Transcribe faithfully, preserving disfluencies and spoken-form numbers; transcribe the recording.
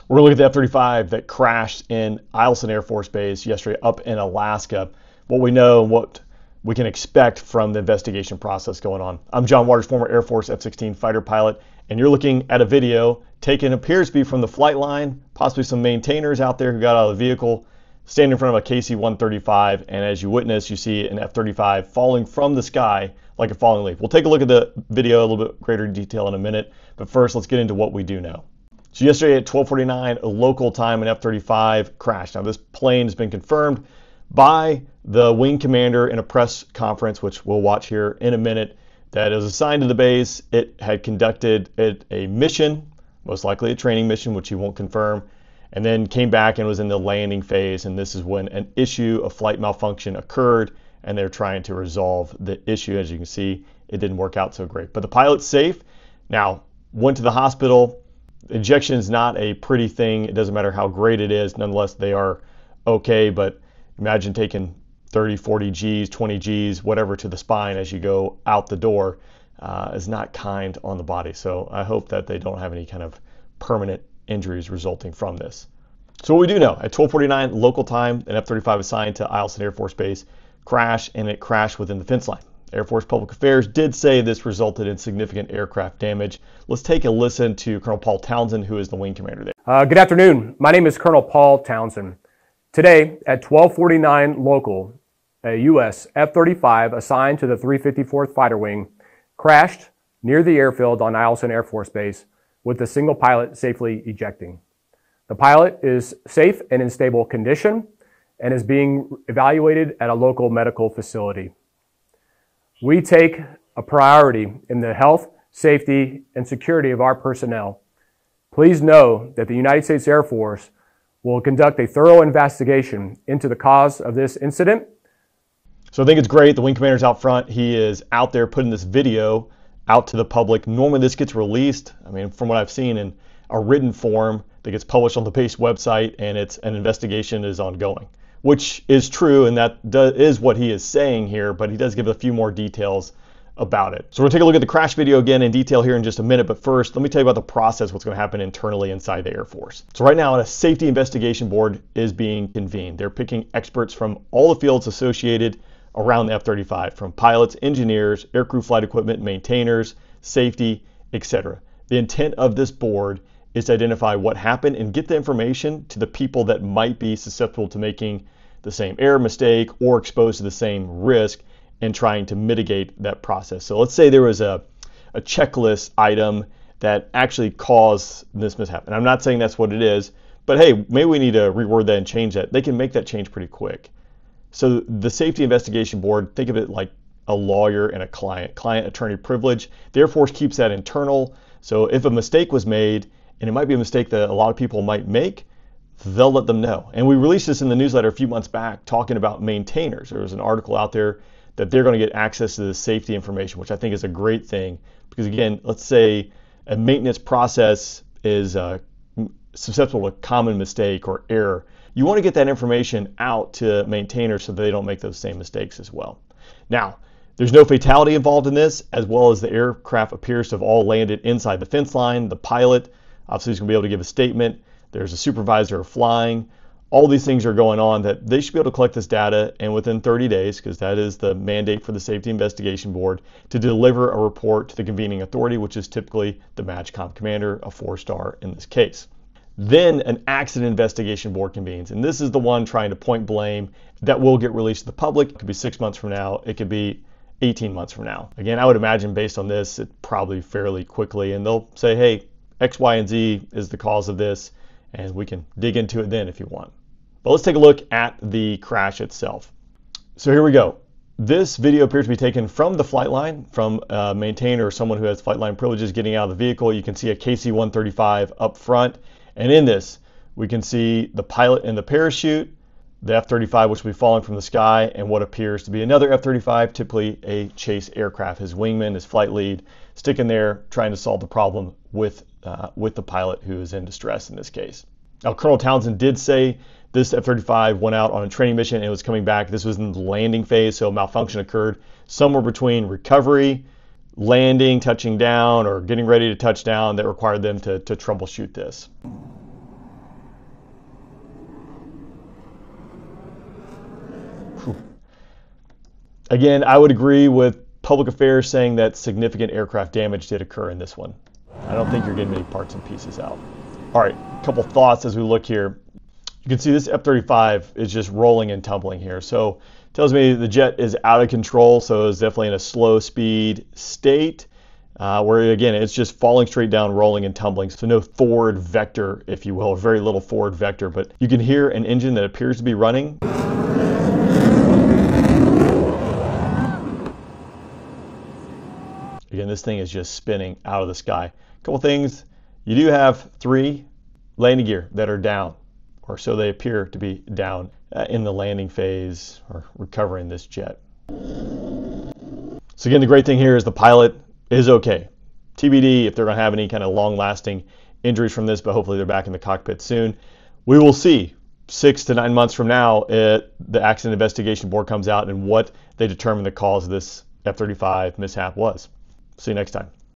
We're going to look at the F thirty-five that crashed in Eielson Air Force Base yesterday up in Alaska. What we know and what we can expect from the investigation process going on. I'm John Waters, former Air Force F sixteen fighter pilot, and you're looking at a video taken, appears to be from the flight line, possibly some maintainers out there who got out of the vehicle, standing in front of a K C one thirty-five, and as you witness, you see an F thirty-five falling from the sky like a falling leaf. We'll take a look at the video in a little bit greater detail in a minute, but first let's get into what we do know. So yesterday at twelve forty-nine local time, an F thirty-five crashed. Now this plane has been confirmed by the wing commander in a press conference, which we'll watch here in a minute, that it was assigned to the base. It had conducted a mission, most likely a training mission, which he won't confirm, and then came back and was in the landing phase, and this is when an issue of flight malfunction occurred, and they're trying to resolve the issue. As you can see, it didn't work out so great. But the pilot's safe. Now, went to the hospital. Ejection is not a pretty thing. It doesn't matter how great it is. Nonetheless, they are okay, but imagine taking thirty, forty G's, twenty G's, whatever to the spine as you go out the door uh, is not kind on the body. So I hope that they don't have any kind of permanent injuries resulting from this. So what we do know, at twelve forty-nine local time, an F thirty-five assigned to Eielson Air Force Base crashed, and it crashed within the fence line. Air Force Public Affairs did say this resulted in significant aircraft damage. Let's take a listen to Colonel Paul Townsend, who is the wing commander there. Uh, good afternoon. My name is Colonel Paul Townsend. Today at twelve forty-nine local, a U S F thirty-five assigned to the three fifty-fourth Fighter Wing crashed near the airfield on Eielson Air Force Base with the single pilot safely ejecting. The pilot is safe and in stable condition and is being evaluated at a local medical facility. We take a priority in the health, safety, and security of our personnel. Please know that the United States Air Force will conduct a thorough investigation into the cause of this incident. So I think it's great. The wing commander's out front. He is out there putting this video out to the public. Normally this gets released, I mean, from what I've seen, in a written form that gets published on the base website, and it's an investigation is ongoing, which is true, and that does, is what he is saying here, but he does give a few more details about it. So we're gonna take a look at the crash video again in detail here in just a minute, but first, let me tell you about the process, what's gonna happen internally inside the Air Force. So right now, a safety investigation board is being convened. They're picking experts from all the fields associated around the F thirty-five, from pilots, engineers, aircrew flight equipment, maintainers, safety, et cetera. The intent of this board is to identify what happened and get the information to the people that might be susceptible to making the same error, mistake, or exposed to the same risk, and trying to mitigate that process. So let's say there was a, a checklist item that actually caused this mishap. And I'm not saying that's what it is, but hey, maybe we need to reword that and change that. They can make that change pretty quick. So the Safety Investigation Board, think of it like a lawyer and a client, client-attorney privilege. The Air Force keeps that internal. So if a mistake was made, and it might be a mistake that a lot of people might make, they'll let them know. And we released this in the newsletter a few months back talking about maintainers. There was an article out there that they're going to get access to the safety information, which I think is a great thing. Because again, let's say a maintenance process is uh, susceptible to common mistake or error. You want to get that information out to maintainers so that they don't make those same mistakes as well. Now, there's no fatality involved in this, as well as the aircraft appears to have all landed inside the fence line. The pilot obviously is going to be able to give a statement. There's a supervisor of flying. All these things are going on that they should be able to collect this data, and within thirty days, because that is the mandate for the Safety Investigation Board, to deliver a report to the convening authority, which is typically the MAJCOM commander, a four-star in this case. Then an accident investigation board convenes, and this is the one trying to point blame that will get released to the public. It could be six months from now. It could be eighteen months from now. Again, I would imagine based on this, it probably fairly quickly, and they'll say, hey, X, Y, and Z is the cause of this, and we can dig into it then if you want. But let's take a look at the crash itself. So here we go. This video appears to be taken from the flight line, from a maintainer or someone who has flight line privileges getting out of the vehicle. You can see a K C one thirty-five up front, and in this, we can see the pilot in the parachute, the F thirty-five, which will be falling from the sky, and what appears to be another F thirty-five, typically a chase aircraft. His wingman, his flight lead, sticking there trying to solve the problem with, uh, with the pilot who is in distress in this case. Now, Colonel Townsend did say this F thirty-five went out on a training mission and it was coming back. This was in the landing phase, so malfunction occurred somewhere between recovery, landing, touching down, or getting ready to touch down that required them to, to troubleshoot this. Again, I would agree with public affairs saying that significant aircraft damage did occur in this one. I don't think you're getting many parts and pieces out. All right, a couple thoughts as we look here. You can see this F thirty-five is just rolling and tumbling here. So it tells me the jet is out of control, so it's definitely in a slow speed state, uh, where again, it's just falling straight down, rolling and tumbling. So no forward vector, if you will, or very little forward vector, but you can hear an engine that appears to be running. Again, this thing is just spinning out of the sky. A couple things, you do have three landing gear that are down, or so they appear to be down uh, in the landing phase or recovering this jet. So again, the great thing here is the pilot is okay. T B D if they're going to have any kind of long-lasting injuries from this, but hopefully they're back in the cockpit soon. We will see six to nine months from now, it, the Accident Investigation Board comes out and what they determine the cause of this F thirty-five mishap was. See you next time.